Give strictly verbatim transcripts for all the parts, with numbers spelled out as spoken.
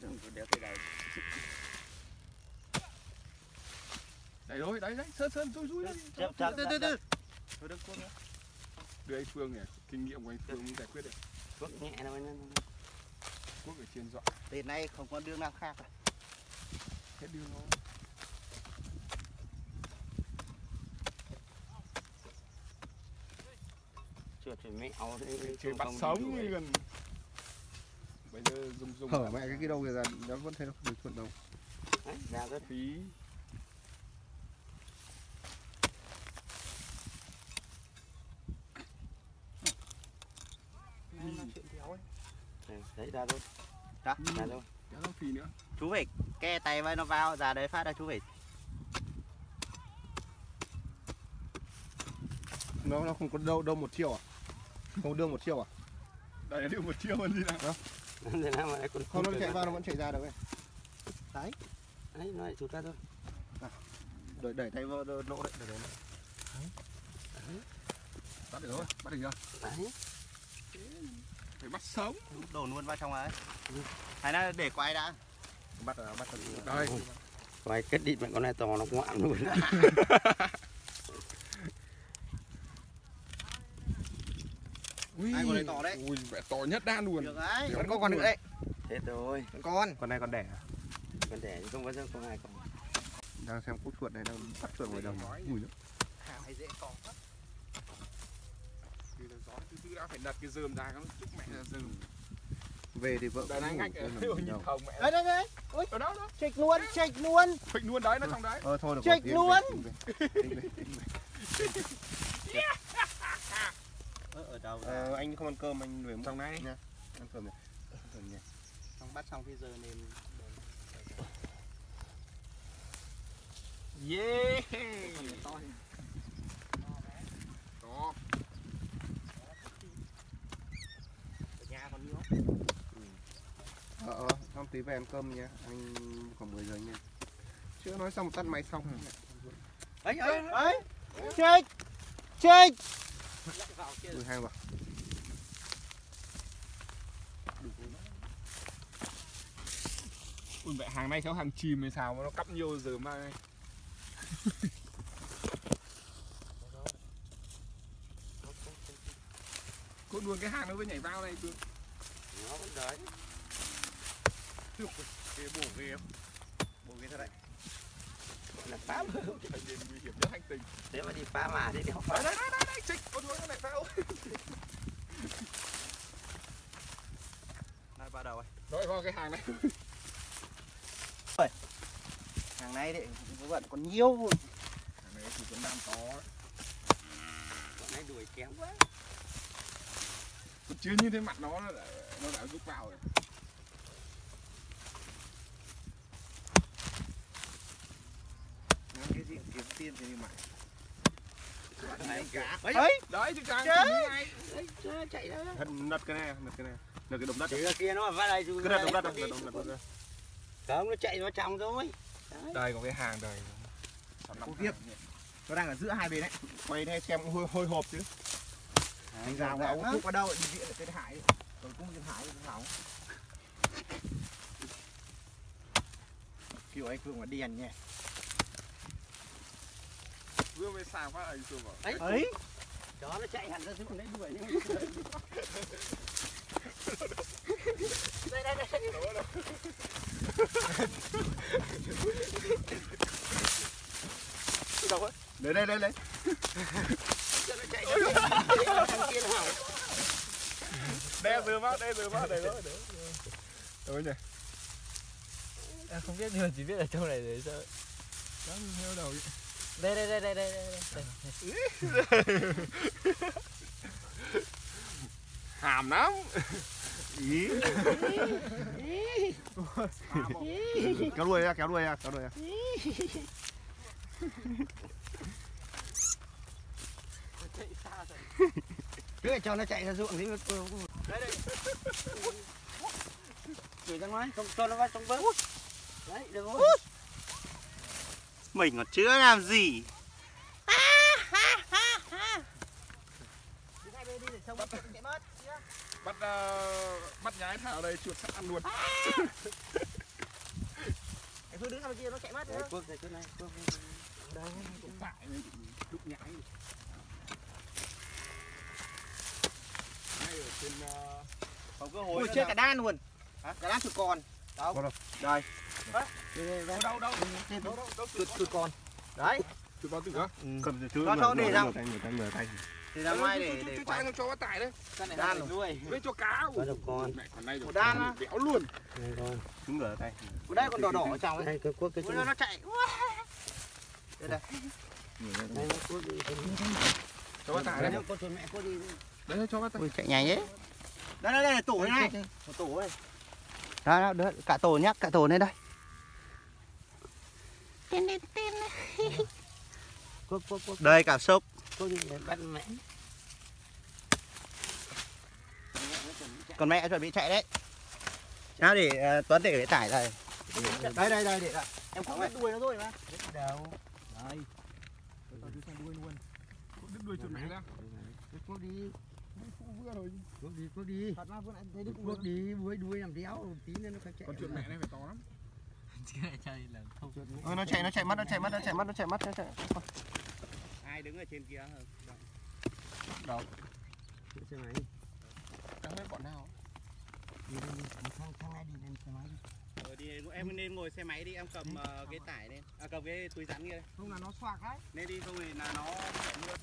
đéo thấy đáy. Đấy rồi, đấy đấy, sơn sơn rui rui lên. Từ từ từ. Thôi đừng cuốc nữa. Đưa anh Phương này, kinh nghiệm của anh Phương mới giải quyết được. Cuốc nhẹ thôi anh. Cuốc ở trên dọa. Đến nay không có đường nào khác rồi. Hết đường rồi. Trượt thì mẹo đấy. Chơi bắt sống như gần. Bây giờ dùng dùng. Hở mẹ cái cái đầu kìa ra, nó vẫn thấy nó không được thuận đâu. Đấy, ra rất phí. Đấy ra thôi. Đó, ra thôi. Kéo nó phí nữa. Chú phải ke tay với nó vào, ra đấy phát ra chú phải. Nó nó không có đâu đâu một chiều à? Không đưa một chiều à? Đây đưa một chiều hơn gì nào? Không, nó chạy vào nó vẫn chạy ra được ấy. Đấy. Đấy, nó lại rụt ra thôi. Đẩy đẩy tay vào nỗ đấy, đẩy đấy. Đấy. Bắt được rồi, bắt được chưa? Đấy. Phải bắt sống. Đổ luôn vào trong ấy. Hay là để quay đã. Bắt rồi, bắt rồi. Đây. Quay kết đít con này to nó ngoạm luôn. Ui, ai con này to đấy. Ui, vẻ to nhất đan luôn. Được đấy. Vẫn có con nữa đấy. Thế rồi. Vẫn con. Con này còn đẻ à? Còn đẻ chứ không có sao con hai con. Đang xem cút chuột này đang bắt chuột ngoài đồng. Ui nữa. Hào hay dễ con lắm. Từ gió từ từ đã phải đặt cái rơm ra, nó chúc mẹ là rơm. Về thì vợ Đây này anh nhìn thầu mẹ. Đấy đấy đấy. Ui, ở đâu đó. Chệch luôn, chệch luôn. Phịch luôn đấy, nó trong đấy. Ờ thôi được. Chệch luôn. Ở đâu? Ờ, anh không ăn cơm anh về Trong này nha. Ăn cơm này. Xong bắt xong cái giờ nên Yeah. Đó. ở nhà còn nhiều. Ờ ờ, xong tí về ăn cơm nha. Anh khoảng mười giờ nha. Chưa nói xong tắt máy xong. Ấy ấy ấy. Chệch. Chệch. mười hai vào. Ui mẹ, hàng này cháu hàng chìm hay sao mà nó cắp nhiều giờ mà này. Cô luôn cái hàng nó mới nhảy vào này được. Nó vẫn đấy. Cái bổ ghê không? Bố ghê thật đấy. Là phá mà. Thành viên nguy hiểm nhất hành tinh. Thế mà đi phá mà thì đéo phá. Đấy đấy đấy đấy, chích, con đuôi con này phao. Này bắt đầu rồi. Rồi vào cái hàng này. Hàng này đấy vẫn còn nhiều. Hàng này thì vẫn đang to. Bọn này đuổi kém quá. Còn chưa như thế mặt nó nó đã, nó đã rút vào rồi. Làm cái gì kiếm tiền thì mày. Này cá. Đấy, đấy chứ càng ngay. Đấy, chạy ra. Thật nật cái này, nật cái này. Nật cái đống đất. Chứ kia nó mà vào đây Cứ nật đống đất, nật đống đất. Không, nó chạy vào trong thôi. Đây có cái hàng đây. Không tiếp. Nó đang ở giữa hai bên đấy. Quay đây xem hôi, hôi hộp chứ. Anh rào vào không có đâu, đi viện ở trên hải. Còn cũng trên hải cũng hỏng. Kiểu anh Phương mà điền nhỉ. Vừa mới sang phát anh Phương bảo. Ấy. Ấy. Chó nó chạy hẳn ra xuống đấy đuổi nhưng đây đây đây. Đâu ấy? Lấy đây, lấy lấy. Cho nó chạy ra thằng kia nó hỏng. Đe dừa vào, đe dừa vào, để đó, để. Đâu nhỉ? À, không biết nhưng mà chỉ biết ở trong này để sao. Đó, theo đầu. Đây đây đây đây đây đây. Hàm lắm. Ý. Kéo đuôi ra, kéo đuôi ra, kéo đuôi ra. Cứ để cho nó chạy ra ruộng thì nó đấy đây. Đuổi ra ngoài, không cho nó vào trong vớt. Đấy, được rồi. Mình còn chưa làm gì. Đi hai bên đi để xong mất. Bắt uh, bắt nhái thả ở đây chuột sẵn ăn luôn. Anh Phương đứng sang bên kia nó chạy mất. Đấy, Quốc này, Quốc này, Quốc này. Đây, Cũng phải đục nhái. Ngay ở trên uh... không có hối. Ui, chơi cả đan luôn. Hả? Cả đan chuột con. Đâu? Đâu? Đây. Đây, đâu đâu đâu. Đâu đâu đâu chuột chuột con. Đấy. Chuột con tự á? Cầm từ trước. Cho cho để ra. Người tay. Thì ra ngoài để để cho anh cho bắt tải đấy. Con này đan nuôi. Với cho cá. Có được con. Mẹ còn đây rồi. Đan á. Béo luôn. Này con. Trứng gở tay. Ở đây còn đỏ đỏ ở trong ấy. Đây cái Quốc cái nó chạy. Đây đây. Đây nó Quốc đi. Cho bắt tải đấy. Con chuột mẹ Quốc đi. Đấy cho bắt tải. Ui chạy nhanh đấy. Đây đây đây tủ này này. Một tủ đây. Đó đó, cả tổ nhá, cả tổ lên đây. Tên tên tên. Quốc quốc quốc. Đây cảm xúc. Quốc đi để bắt mẹ. Còn mẹ chuẩn bị chạy đấy. Nào để uh, Tuấn để cái tải đây. Đây đây đây để đây. Em cũng biết đuôi nó rồi mà. Đâu. Đây. Tôi đi sang đuôi luôn. Đứt đuôi chuột mẹ ra. Quốc đi. Vừa rồi. Quốc đi, quốc đi. Thật ra vừa nãy thấy đứt Quốc đi, đuôi đuôi làm đéo tí nữa nó phải chạy. Con chuột mẹ này phải to lắm. Cái này chơi là không. Ừ, nó chạy nó chạy mất nó chạy mất nó chạy mất nó chạy mất nó chạy. Ai đứng ở trên kia hả? Đâu? Xe máy. Đang lên bọn nào? Đi đi đi, thang thang ai đi lên xe máy đi. Ờ, đi em nên ngồi xe máy đi, em cầm uh, cái tải lên. À cầm cái túi rắn kia đây. Không là nó xoạc đấy. Nên đi không thì là nó chạy luôn.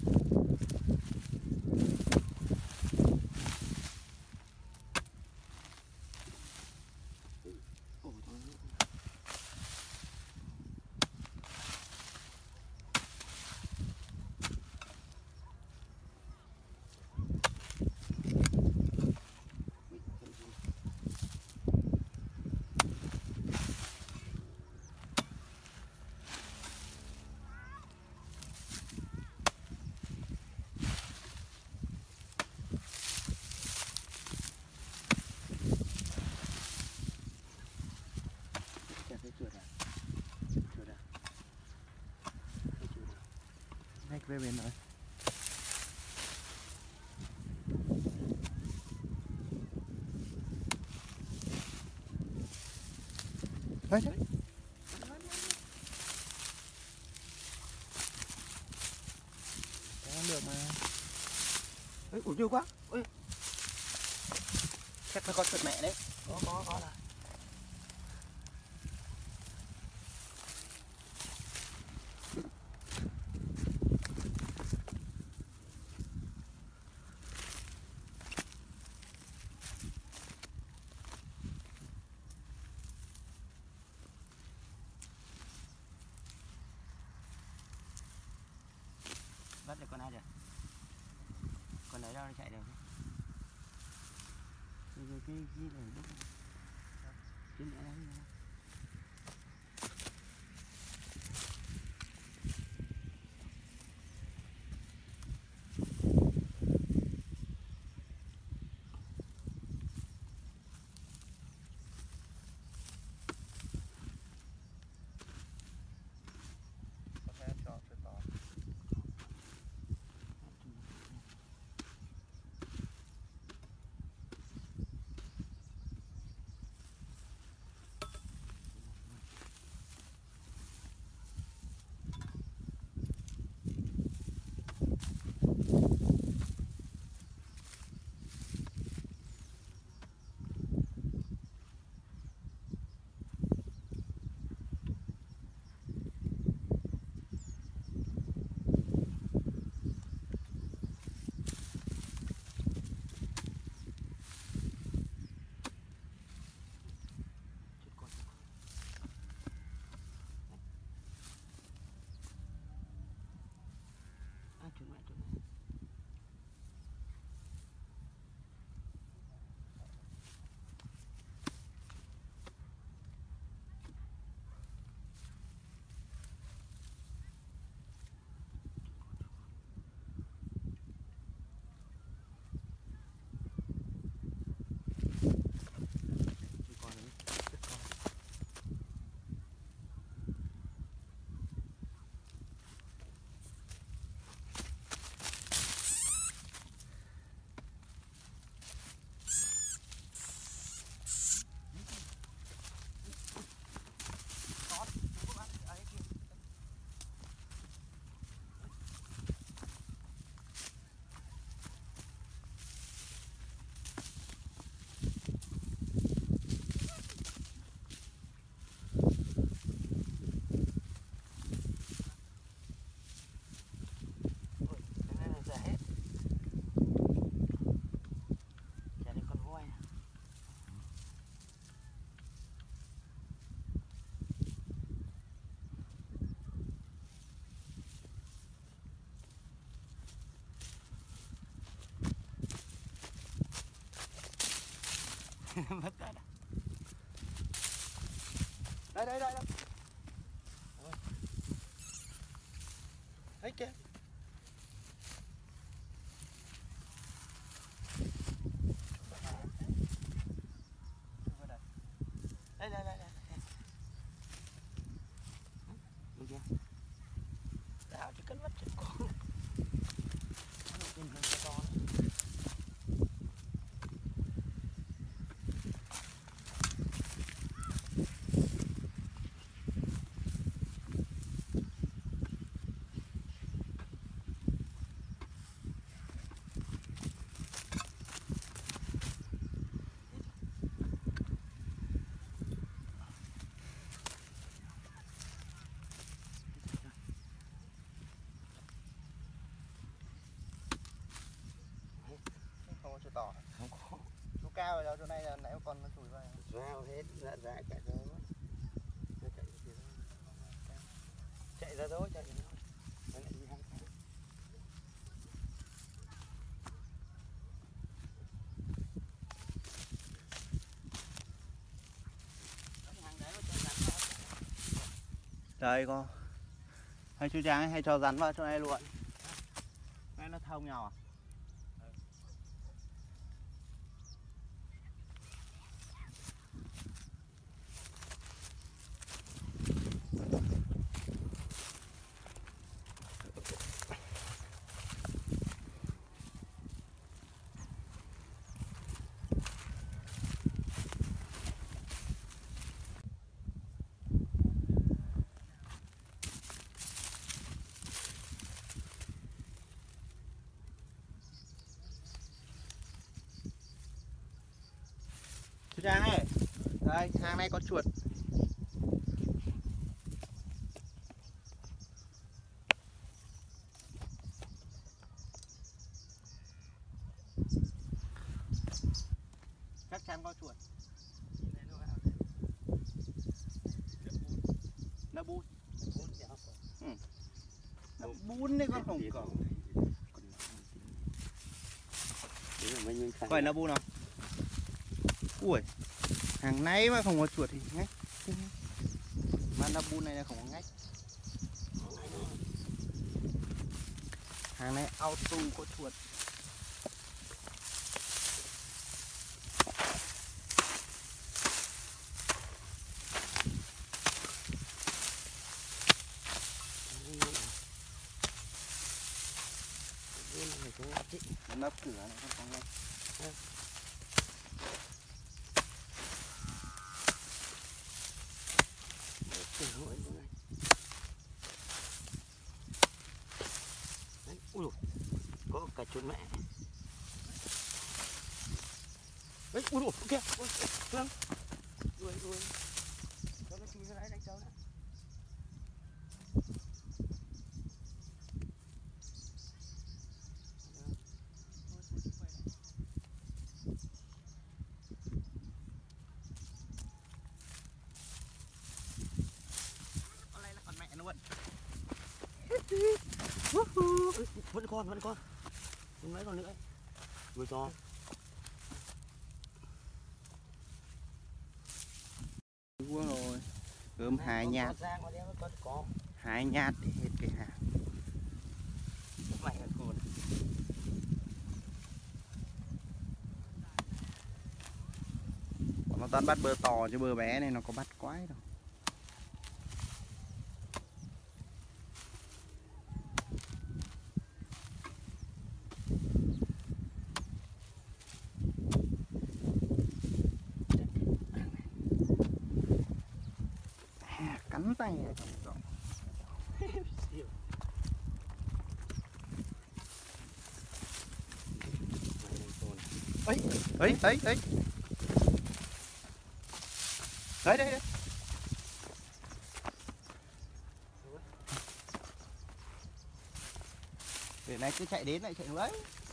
Đây về bên rồi. Đấy đấy. Ăn được mà. Ôi, ủi nhiều quá. Ôi. Chắc là con chuột mẹ đấy. Có có có là. Bắt được con ai được? Con đấy đâu nó chạy được? Rồi cái cái gì này đúc. Cái mẹ đấy. Mất rồi. Đây đây đây. Đấy kìa. Đây đây đây đây. Được chưa? Đào chứ cân mất chứ con. Tìm hơi to. Chưa tỏ Không có. chỗ cao rồi đó, chỗ này là nãy con nó chùi vào Rao hết, dạ dạ chạy ra mất. Nó chạy ra chạy ra thôi, chạy ra thôi. Nó lại đi hai cái. đây con hay chú Trang hay cho rắn vào chỗ này luôn, này nó thông nhau à? Chú Trang ơi, đây hang này có chuột. Chắc chắn có chuột. Nó bún. Ừ. Nó bún đấy con không cỏ. Vậy là bún không? Ui, hàng nay mà không có chuột thì ngách. Mà nó bún này là không có ngách. Hàng này auto có chuột. Nó nắp cửa này không có ngách. Ui dồi, có cả chuột mẹ. Đấy, ui dồi, kìa, ui, ui, ui, ui. Cho nó chui ra đấy, đánh cháu nữa. Con này là con mẹ nó vẫn. Vẫn còn, vẫn còn. Không lấy còn nữa. Vừa to. Vuông rồi. Gớm hai nhát. Hai nhát thì hết cái hàng. Mạnh hơn cồn. Nó toàn bắt bơ to chứ bơ bé này nó có bắt quái đâu. Cắn tay này. ấy ấy ấy ấy đấy đây đây để này cứ chạy đến lại chạy lấy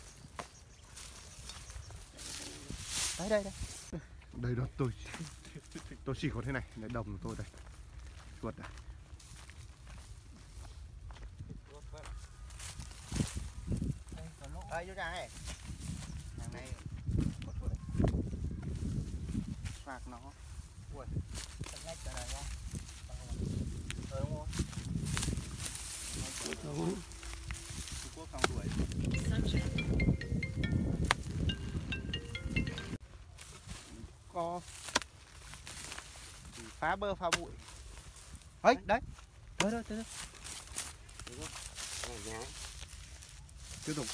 đấy đây đây Đây đó tôi tôi chỉ có thế này để đồng của tôi đây. Chuột à. đây chú Trang này, hàng này có chuột đấy. phạt nó. Thật ngay trở lại ra. Ờ đúng không? Đúng. Trung Quốc không đuổi. Có phá bơ phá bụi. Ấy đấy. Đấy đấy đấy. Này nhá. Tiếp tục.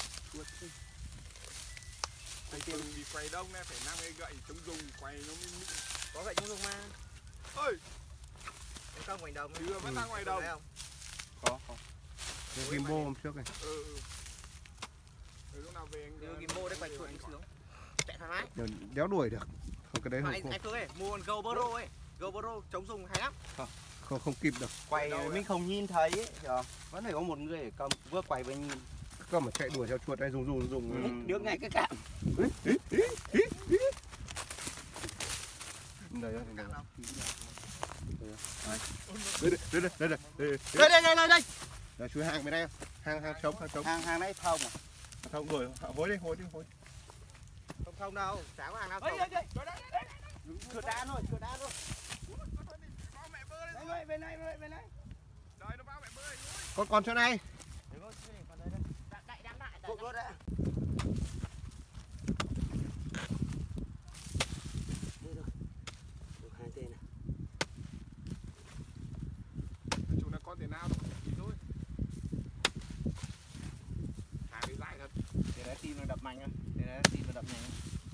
Thầy tiền đi quay đông này phải năm cái gậy chống dùng quay nó mới mịn. Có gậy chống dùng mà. Ơi, Em không ngoài đồng. chưa vẫn đang ngoài đồng. Có không? Cái gimbal hôm trước này. Ừ ừ. Ừ, lúc nào về anh Đưa gimbal đấy quay chuột đi xuống. Chạy thoải mái. Đéo, đéo đuổi được. Không cái đấy Mà không, anh không, anh Phương ơi, mua con GoPro ấy. GoPro chống dùng hay lắm. không, không kịp được. Quay mình không nhìn thấy ấy. Rồi. Vẫn phải có một người để cầm vừa quay vừa nhìn. Cơ mà chạy đuổi theo chuột này dùng dùng dùng. Ừ. Đứa ngày cái cạm. Đây đây đây. Đây đây đây đây đây. Đây đây đây đây đây. Là chuối hàng bên đây. Hàng hàng trống hàng trống. Hàng hàng này thông à? Không đuổi, hối đi, hối đi, hối. Không không đâu, chả có hàng nào Đây không. đây đây. Chuột đá thôi, chuột đá thôi. Đây đây bên này bên này bên này. Đấy nó vào mẹ bơi. Con con chỗ này. Cục luôn đấy. Đây rồi. Được hai tên này. Chúng nó có tiền nào thôi. Hàng đi dài thật. Để đấy tim nó đập mạnh á. Để đấy tim nó đập nhanh.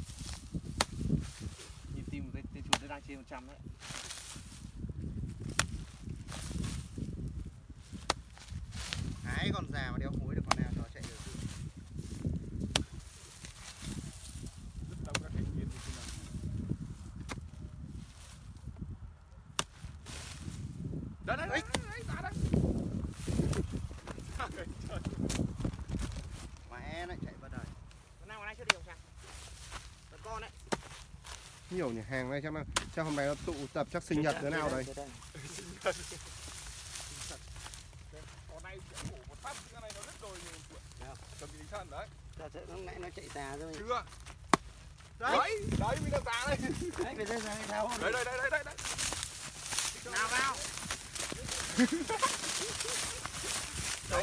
Nhịp tim của tên chuột nó đang trên một trăm đấy. Hái con già mà đeo hối được con nào cho nó chạy được. Rất đông các thành viên như thế này. Đấy đấy đấy, đấy, ra đấy. Mẹ lại chạy vào đời. Con nào con này chưa đi không sang? Con con đấy. Nhiều nhỉ, hàng này chắc là chắc hôm nay nó tụ tập chắc sinh nhật đứa nào đấy. Con này ngủ một phát cái này nó đứt đồi nhiều chuyện. Chuẩn bị thân đấy. Lúc nãy nó chạy xa rồi. Chưa. Đấy, đấy mình đang ra đây. Đấy, về đây ra đây tháo. Đấy đây đây đây đây đấy. Nào vào. Rồi.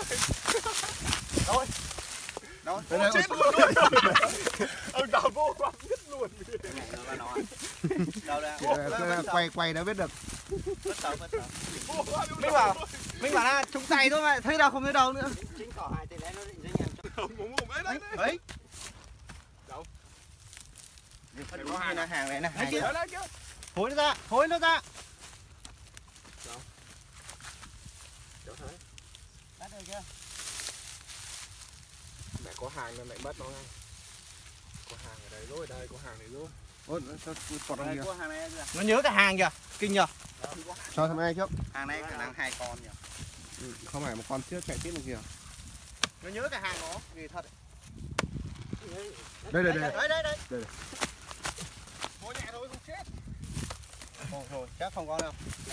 Rồi. Đâu? Đây đây. Chết luôn luôn. Ông đào vô quăng đứt luôn. Cái này nó là nó. Đâu ra? Quay quay đã biết được. Bất tấu bất tấu. Mình bảo, mình bảo là trúng tay thôi mà thấy đâu không thấy đâu nữa. Chính cỏ hai tên đấy nó định dây nhằn cho. Không ngủ ngủ đấy đấy. Đấy. Đâu? Phân đúng như là hàng này là hàng. Đấy đấy kia. Hối nó ra, hối nó ra. Đâu? Đâu thấy? Bắt rồi chưa? Mẹ có hàng nên mẹ bắt nó ngay. Có hàng ở đây rồi, đây có hàng này rồi. Ôi, cho còn Đây kìa. có hàng này kìa. Nó nhớ cả hàng kìa, kinh nhờ. Cho thằng này trước. Hàng này khả năng hai con nhỉ. Ừ, không phải một con trước chạy tiếp một kìa. Nó nhớ cả hàng nó, ghê thật. Đây đây đây. Đấy đấy đấy. Đây. Thôi nhẹ thôi không chết. Thôi thôi, chắc không có đâu.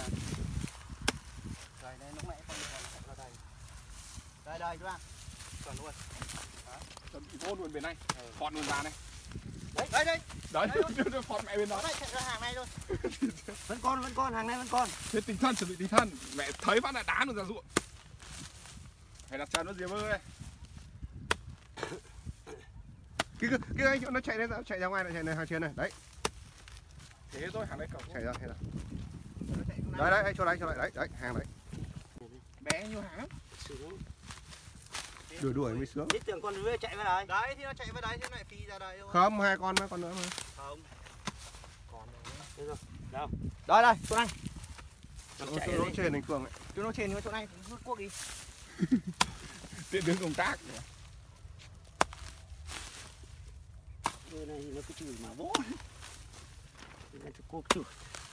Đây đây lúc nãy không còn là đây. Đây đây chú ạ. Còn luôn. Chuẩn bị vô luôn bên này. Phọt luôn ra này. Đấy đây đây. Đấy, đưa phọt mẹ bên đó. Đây chạy ra hàng này thôi. Vẫn con vẫn con hàng này vẫn con. Thế tinh thần, chuẩn bị tinh thần. Mẹ thấy phát là đá luôn ra ruộng. Phải đặt chân nó gì bơi đây. Cái cái cái chỗ nó chạy lên chạy ra ngoài lại chạy này hàng trên này. Đấy, Thế thôi, hàng đấy cậu. chạy ra thế nào. Đấy đấy, đấy cho đấy cho đấy, đấy, đấy, hàng đấy. Bé như hàng lắm. Đuổi đuổi mới sướng. Biết tưởng con đứa chạy vào đây. Đấy thì nó chạy vào đấy thì nó lại phi ra đây thôi. Không, hai con nữa, con nữa mà. Không. Còn đây rồi. Đâu? Đây đây, chỗ này. Nó Chỗ chạy chỗ đi. trên đánh cường ấy. Chỗ nó trên chỗ này, rút cuốc đi. Tiện đứng công tác. Người này nó cứ chửi mà bố. Nó cứ cô chửi.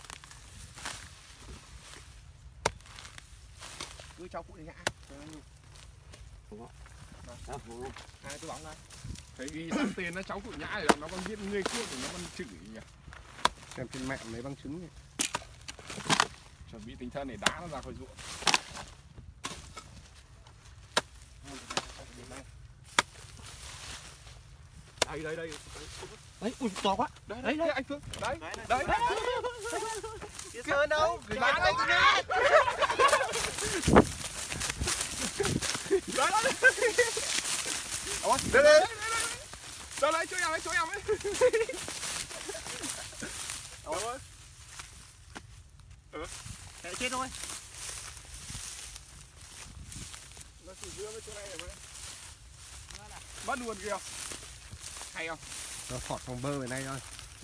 Cứ cho phụ đi ngã. Đúng không? Hai cái bóng đây. Thấy ghi sẵn tên nó cháu cụ nhã rồi nó còn viết người kia thì nó còn chửi nhỉ. Xem trên mạng mấy bằng chứng này. Chuẩn bị tinh thần để đá nó ra khỏi ruộng. Đây đây đây. Đấy, ui to quá. Đấy Đấy, đấy anh Phương. Đấy. Đấy. Cái sơn đâu? Gửi bán anh nhá. Đấy đấy. Ôi, đây đây. Đây đây, chỗ em ấy, chỗ em ấy. Ôi. Ừ. Chạy chết thôi. Nó chỉ giữa với chỗ này rồi. Bắt luôn kìa. Hay không? Nó phọt phòng bơ về này thôi. Chưa.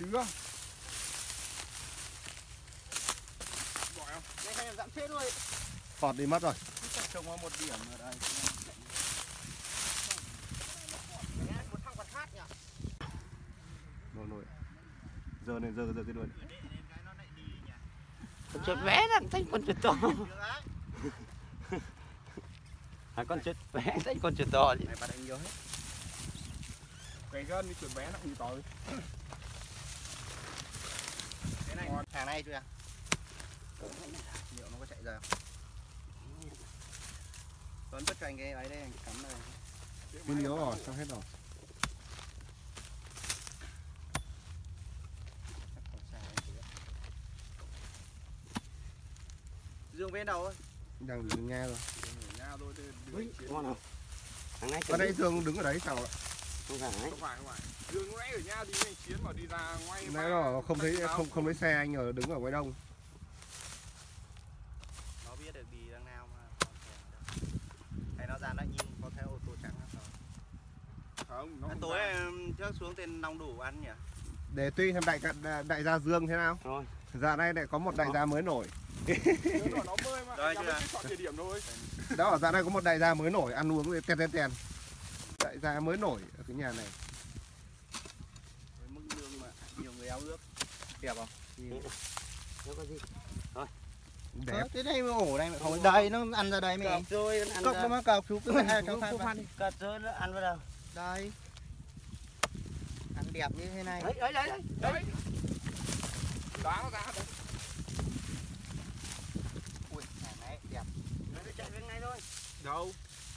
Giỏi không? Đây hay dặn chết thôi. Phọt đi mất rồi. Trông có một điểm ở đây. Một thằng còn hát nhỉ? Nồi nồi. Giờ này giờ giờ cái đuôi. Con chuột bé làm thành con chuột to. À, con chuột bé thành con chuột to. Này bạn anh nhớ hết. Cái gân đi chuột bé nó cũng to. Cái này hàng này chưa? Liệu nó có chạy ra không? Tuấn vứt cho anh cái ấy đây, anh cắm đây. Pin yếu rồi, xong hết rồi. Dương bên đầu thôi. Đang đứng nghe rồi. Nhà thôi thì Ui, ngon không? Thằng này Ở đây Dương đứng ở đấy sao ạ? không phải. không phải không phải. Dương nãy ở nhà đi anh Chiến mà đi ra ngoài. Nãy nó không thấy không không thấy xe anh ở đứng ở ngoài đông. Nó biết được đi đằng nào mà còn thèm đâu. Hay nó ra nó nhìn có theo ô tô trắng không? Không, nó không Tối ra. trước xuống tên nong đủ ăn nhỉ? Để tuy xem đại đại, đại gia Dương thế nào. Rồi. Giờ đây lại có một đại gia mới nổi. Dương nó bơi mà. Rồi, Rồi chưa? chưa? Chọn địa điểm thôi. Đó ở dạo này có một đại gia mới nổi ăn uống ten ten ten. Đại gia mới nổi ở cái nhà này. Với mức lương mà nhiều người ao ước. Đẹp không? Nó có gì? Đẹp. Thế đây mà ổ đây mà không đây nó ăn ra đây mày. Cọp rồi ăn Cọc ra. nó mà cọc chú cứ hai cháu phan. Cọp rồi nó ăn vào đâu? Đây. Ăn đẹp như thế này. Đấy đấy đấy đấy. Đấy. Đá nó ra đấy. Ui, này này đẹp. Nó chạy bên này thôi. Đâu?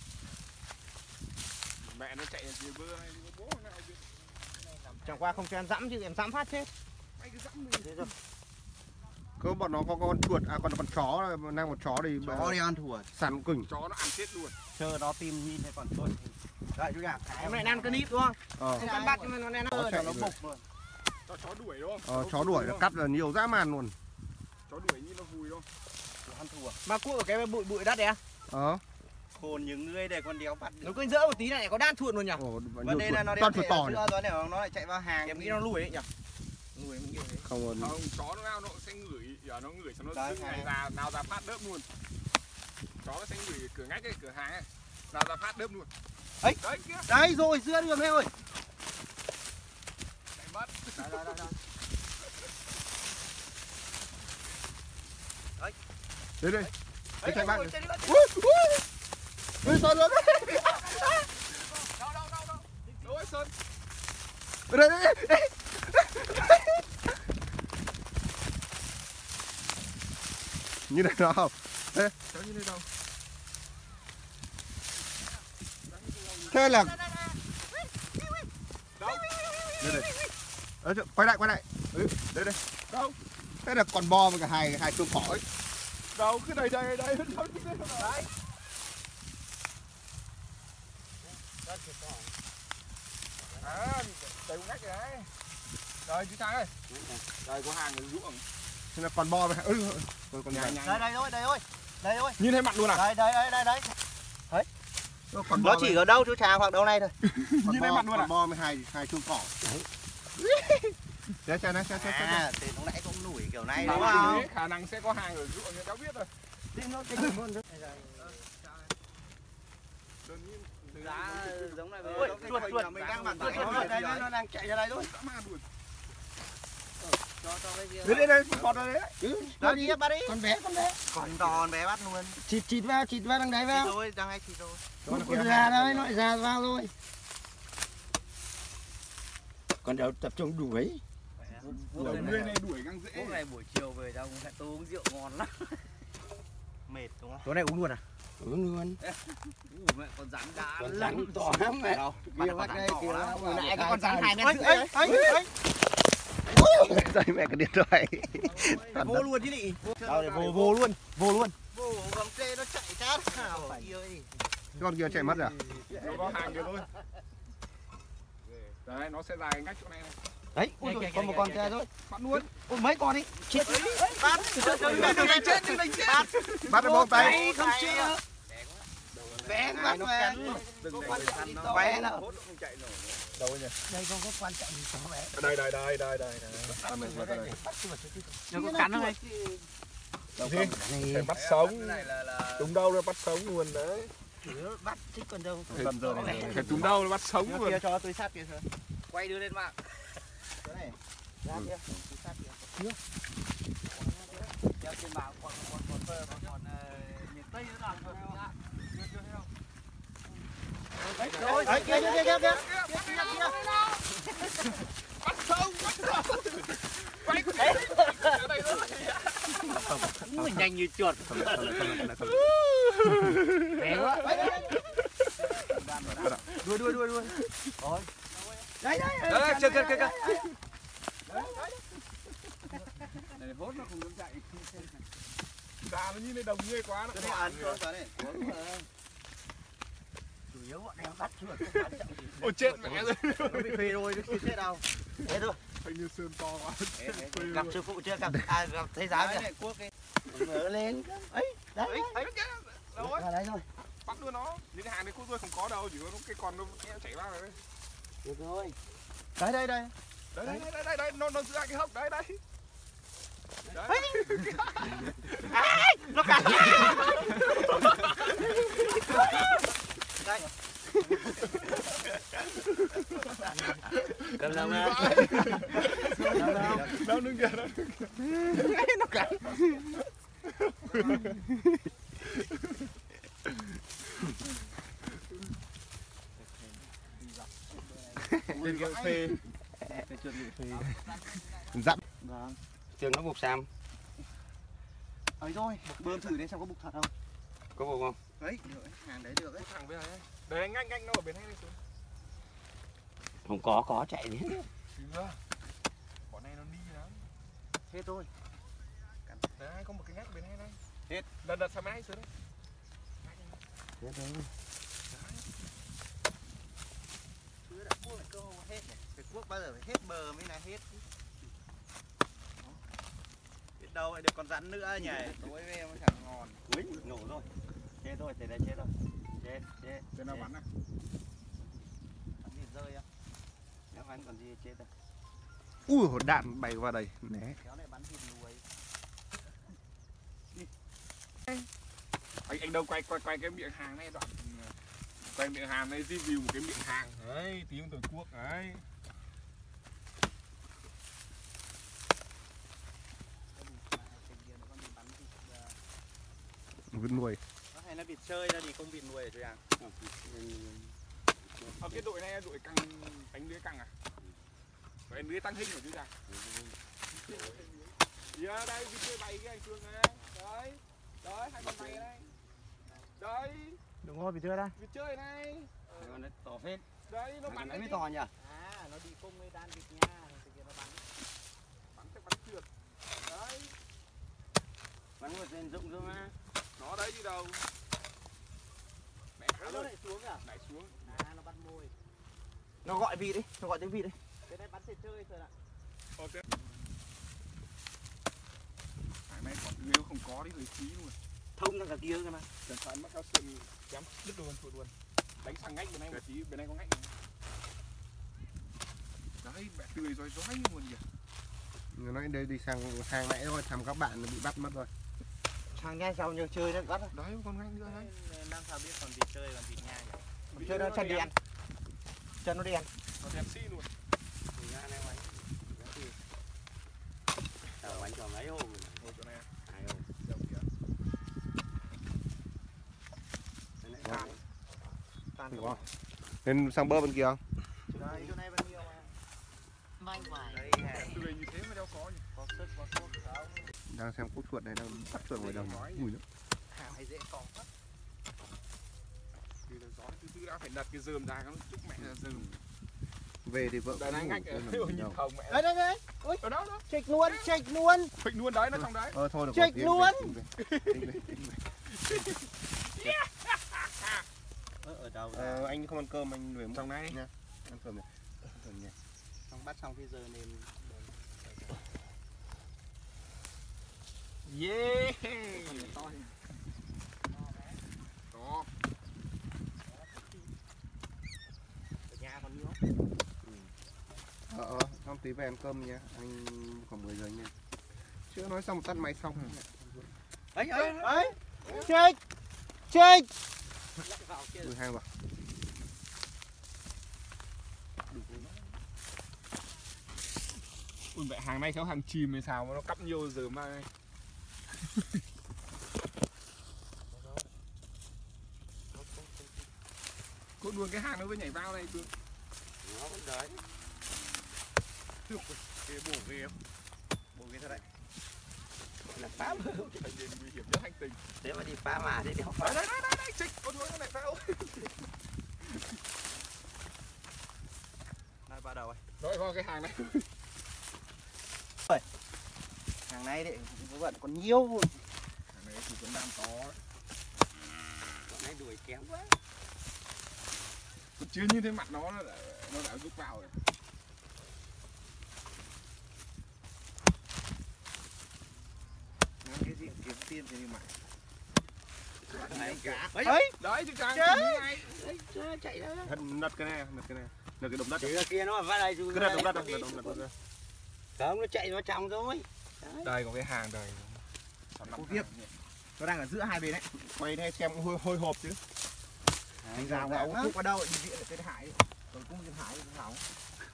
Mẹ nó chạy gì bơ này, bố này. Chẳng qua không cho em dẫm chứ em dẫm phát chết. Mày cứ dẫm đi. Thế rồi. Có bọn nó có con chuột à còn con chó đang một chó thì Chó đi ăn thua. săn cùnh. Chó nó ăn chết luôn. Chờ nó tìm nhìn thấy còn chuột. Đấy chú nhà. Em này ăn cái nít đúng không? Ờ. Không cần bắt nhưng mà nó này nó Chó chạy nó rồi. bục luôn. Cho chó đuổi đúng không? Ờ, chó đuổi nó cắt là nhiều dã man luôn. Chó đuổi như nó vui đâu. Ăn thua. Mà cuốc ở cái bụi bụi đất đấy à? Ờ. Hồn những người để con đéo bắt. Nó cứ dỡ một tí này có đan chuột luôn nhỉ? Ồ, Vấn đề là nó toàn đéo chuột chạy to ở này. giữa rồi để nó lại chạy vào hàng. Em nghĩ nó lùi ấy nhỉ? Lùi mình nhiều thế. Không còn Không, chó nó nào nó sẽ ngửi, giờ nó ngửi cho nó Đấy, dưng hay. này ra, nào ra phát đớp luôn. Chó nó sẽ ngửi cửa ngách cái cửa hàng ấy, nào ra phát đớp luôn. Ấy. Đấy kia. Đấy rồi giữa đường em ơi. Chạy mất. Đây đây đây đây. đây đây. Cái chạy bạn. Ui ui. Ui Sơn luôn. Đâu đâu đâu đâu. Đâu ấy Sơn. Đây đây đây. Như này nào không? Ê, Cháu như thế đâu? thế là Đâu? đây đây. Ờ, quay lại quay lại. Ừ, đây đây. Đâu? Thế là con bò với cả hai hai xương phổi. Đâu? Cứ đây đây đây. Đâu? Đấy. À, đây cũng ngách rồi đấy. Rồi chú Trang ơi. Đây có hàng ở ruộng. Thế là con bò với ừ, con con Nhà gà. nhà. Đây đây thôi, đây thôi. Đây thôi. Nhìn thấy mặt luôn à? Đây đây đây đây đấy. Con Nó bò chỉ ở đâu chú Trà hoặc đâu này thôi. con Nhìn thấy bò, mặt luôn à? con bò với hai hai xương phổi. Đấy. Xem này xem xem xem. À, thì lúc nãy cũng nủi kiểu này Đúng đúng không? không? Khả năng sẽ có hàng ở ruộng người ta biết rồi. Đơn nhiên từ Giá giống này. Ui, chuột chuột mình đang bắn chuột chuột đây nó đang chạy ra đây thôi. dã man luôn. Cho cho cái kia. Đây đây đây, con đây đấy. Ừ, Đó đi bắt đi. con bé con bé. Còn đòn bé bắt luôn. Chịt chịt vào, chịt vào đằng đấy Thì vào. thôi, đang hay thì thôi. Con già đấy, nó lại già vào rồi. Còn đâu tập trung đuổi. Người này đuổi càng dễ. Hôm nay buổi chiều về đâu phải tôi uống rượu ngon lắm. Mệt đúng không? Chỗ này uống luôn à? Uống luôn. Mẹ con rắn đã. Con rắn to lắm mẹ. Đâu? Kia bắt đây kia. Hồi nãy cái con rắn hai mét rưỡi ấy, đấy. ấy, ấy. Đây mẹ cái điện thoại. Vô luôn chứ nhỉ? Đâu để vô vô luôn, vô luôn. Vô gầm tê nó chạy chát. Ơi. Con kia chạy mất rồi à? Nó có hàng kia thôi. Đấy, nó sẽ dài cách chỗ này này. Đấy, ui dồi, còn một con kia thôi. Bắt luôn. Ôi mấy con đi. Chết. Bắt. Đừng đánh chết, đừng đánh chết. Bắt được bông tay. Không chia. Bé bắt mẹ. Đừng Quan để trọng gì nó to bé nào. không chạy nổi. Đâu nhỉ? Đây không có quan trọng gì to bé. Đây đây đây đây đây. À, mình vào đây. Nó có cắn không anh? Gì? Phải bắt sống. Đúng đâu nó bắt sống luôn đấy. Bắt thích còn đâu. Cầm giờ này. Phải đúng đâu nó bắt sống luôn. Kia cho tôi sát kia thôi. Quay đưa lên mạng. Chỗ này. Ra kia, tôi sát kia. Đeo trên mạng còn còn còn còn còn miền Tây nữa nào chưa chưa thấy không? Rồi, đấy kia kia kia kia. Bắt sống, bắt sống. Quay cái này. Ở đây thôi. Ui, nhanh như chuột. Bé quá. Đuôi đuôi đuôi đuôi. Rồi. Đấy đấy. Đấy, chưa chưa chưa. Này hốt nó không dám chạy. Ra nó như này đồng ghê quá nó. Nó ăn thôi cái này. Chủ yếu bọn em bắt chuột không quan trọng gì. Ôi chết mẹ rồi. Nó bị phê thôi chứ chưa chết đâu. Thế thôi. Hình như sơn to quá. Gặp sư phụ chưa? Gặp à, gặp thấy giá chưa? Cuốc cái. Mở lên. Ấy, đấy. Ấy, ấy kìa. Đâu rồi? Ở đấy thôi. Bắt luôn nó. Những cái hàng này cút tôi không có đâu, chỉ có cái con nó chạy vào rồi. Được rồi. Đấy đây đây. Đấy đấy đấy đấy, đấy. nó nó giữ cái hốc đấy đấy. Đấy. À, nó cắn. Đây. Cầm lòng ra. Đâu đứng kìa, đâu đứng kìa. Nó cắn. Lên cái phê. Cái chuột bị phê. Dặm. Vâng. Trường nó bục sam. Ấy thôi, bơm thử đấy xem có bục thật không? Có bục không? Đấy, hàng đấy được đấy. Thằng bên này. Đấy nhanh nhanh nó ở bên này đi xuống. Không có, có chạy đi. Chưa. Bọn này nó đi lắm. Thế thôi. Đấy, có một cái ngách bên này đây. Hết. Đợt đợt sao máy xuống đấy. Thế thôi. Chưa đã cuốc lại cơ hội hết này. Phải cuốc bao giờ phải hết bờ mới là hết. Biết đâu lại được con rắn nữa nhỉ. Tối về nó chẳng ngon. Úi, nổ rồi. Chết thôi, thế đây chết rồi. Chết, chết. Bên nào bắn à? Bắn gì rơi á. Nếu bắn còn gì chết rồi. Ui, hột đạn bay vào đây. Né. Kéo này bắn thịt đuôi. Anh anh đâu quay quay quay cái miệng hàng này đoạn. Quay miệng hàng này review một cái miệng hàng. Đấy, tí từ cuốc đấy. Vứt nuôi. Nó hay nó bị chơi ra thì không bị nuôi rồi à? Ở cái đội này là đội căng đánh lưới căng à? Vậy lưới tăng hình rồi chứ sao? Giờ đây vịt chơi bay cái anh Phương này. Đấy. Đấy, hai con bay đây. Đấy, Đúng rồi, bị chưa đây. vịt chơi này. Nó to phết. Đấy, nó Bắn bắn đấy mới đấy. to nhỉ? À, nó đi cung với đan vịt nha, thì kia nó bắn. Bắn chắc bắn trượt. Đấy, Bắn một tên rụng rụng á. nó đấy đi đâu. Mẹ thả Nó rồi. lại xuống à? Lại xuống. À, nó bắt mồi. Nó gọi vị đi, nó gọi tiếng vị đi. Cái này bắn sẽ chơi thôi ạ. Ô thế. Cái này còn nếu không có đi thì phí luôn. Thông ra cả kia cơ mà. Cẩn thận mắc cao sừng chém đứt luôn chuột luôn. Đánh sang ngách bên này một tí, bên này có ngách này. Đấy, mẹ tươi rồi rói luôn kìa. Nó đây đi sang sang nãy thôi, thăm các bạn bị bắt mất rồi. Sang ngay sau nhờ chơi nó bắt. Đấy, con ngách nữa đấy. Nên làm sao biết còn vịt chơi còn vịt nha nhỉ? Bị chơi nó chân đen. Chân nó đen. Nó đen xi luôn. Thì ra này bắn. Tao bắn cho mấy hôm rồi. Ngồi chỗ này à? Hai hôm. Dòng kìa. Cái này càng. Càng không? Nên sang bơ bên kia không? Đấy, chỗ này vẫn nhiều mà. May mải. Đấy, Tươi như thế mà đâu có nhỉ. có sức, có thuốc. Đang xem cút chuột này đang bắt chuột ngoài đồng. Ui nữa. hải dễ có. Từ từ gió từ từ đã phải đặt cái dơm ra, nó chúc mẹ là dơm. Về thì vợ Đây này ngách ở nhìn không mẹ. Đây đây đây. Ui, Ở đó đó. chệch luôn, chệch luôn. Phịch luôn đấy, nó trong đấy. Ờ thôi được Chệch rồi, luôn. Ở đâu ra? Ờ, anh không ăn cơm anh về Trong này. nha. Ăn cơm này. Ăn cơm nha. Xong bắt xong cái giờ nên Yeah. Đó. Ở nhà còn nữa. Ờ ờ, xong tí về ăn cơm nha. Anh khoảng mười giờ nha. Chưa nói xong tắt máy xong. ấy ấy Ấy. Chệch. Chệch. mười hai vào. Ui mẹ hàng này cháu hàng chìm hay sao mà nó cắp nhiều giờ mà. Cô đuôn cái hàng nó với nhảy vào này Cương. nó vẫn đấy. Cái bổ ghê không? Bổ ghê thật đấy. Là phá mà. Thành viên nguy hiểm nhất hành tinh. Nếu mà đi phá mà thì đéo Đấy phá. đấy đấy đấy, đấy. Xích, con đuôi nó lại vào. Đây bắt đầu rồi. Rồi vào cái hàng này. Hàng này đấy, vẫn còn nhiều. Hàng này thì vẫn đang to. Bọn này đuổi kém quá. Còn chưa như thế mặt nó nó đã, nó đã rút vào rồi. Làm cái gì kiếm tiền thì mà. Này cả. Ấy. Đấy chứ càng Đấy, chạy ra. Thật nật cái này, nật cái này. Nật cái đống đất. Chỉ là kia nó mà vào đây Cứ nật đống đất, nật đống đất. Không, nó chạy vào trong thôi. Đây có cái hàng đây. Cô tiếp. Nó đang ở giữa hai bên đấy. Quay đây xem hôi, hôi hộp chứ. Anh ra mà ông thuốc vào đâu, đi viện ở trên hải. Rồi cũng trên hải cũng hỏng.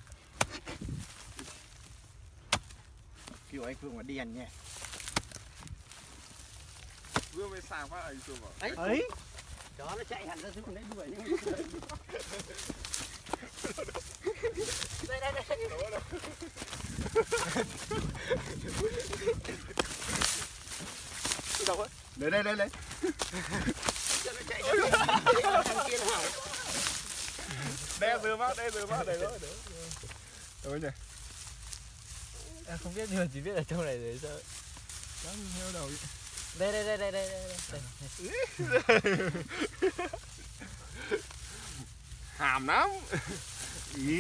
Kiểu anh Phương mà điền nha. Vừa mới sang phát anh Phương bảo. Ấy. Ấy. Chó nó chạy hẳn ra chứ còn đấy đuổi nữa. Đây đây đây. Đâu ấy? Lấy đây, lấy lấy. Cho nó chạy ra. Thằng kia nó hỏng. Đe dừa vào, đe dừa vào, đây đó. Đâu nhỉ? Em không biết nhưng mà chỉ biết ở trong này để sợ. Đó theo đầu. Đây đây đây đây đây đây. Hàm lắm. Ý.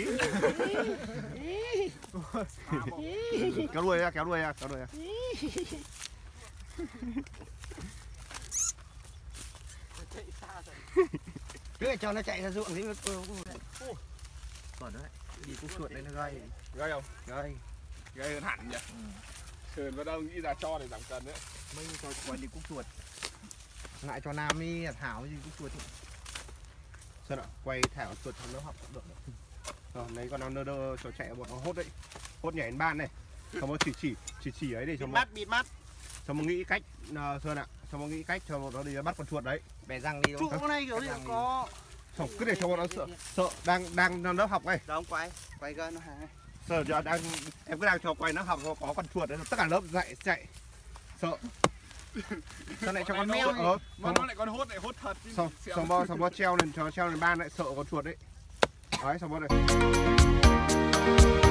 Kéo đuôi ra, kéo đuôi ra, kéo đuôi ra. Cứ cho nó chạy ra ruộng thì Còn đấy. Đi cũng chuột đây nó gây. Gây không? Gây. Gây hơn hẳn nhỉ? Sườn vào đâu nghĩ ra cho để giảm cân đấy. Mình cho quay đi cúc chuột. Lại cho Nam đi Thảo gì cúc chuột. Sơn ạ, quay Thảo chuột trong lớp học cũng được. Rồi, lấy con nào nơ đơ cho chạy bọn nó hốt đấy. Hốt nhảy đến ban này. Xong nó chỉ chỉ chỉ chỉ ấy để cho mắt bịt mắt. xong nó nghĩ cách uh, Sơn ạ, xong nó nghĩ cách cho bọn nó đi bắt con chuột đấy. Bẻ răng đi đúng không? Chỗ này kiểu gì có. Xong cứ để cho bọn nó sợ sợ đang đang lớp học này. Đâu quay, quay gần nó hàng. Sợ giờ đang em cứ đang cho quay nó học có con chuột đấy, tất cả lớp dạy chạy. Sợ. Sao lại cho con mèo ờ, Mà nó lại còn hốt lại hốt thật chứ. xong xong bao xong bao treo lên cho treo lên ban lại sợ con chuột đấy. Đấy xong bao này.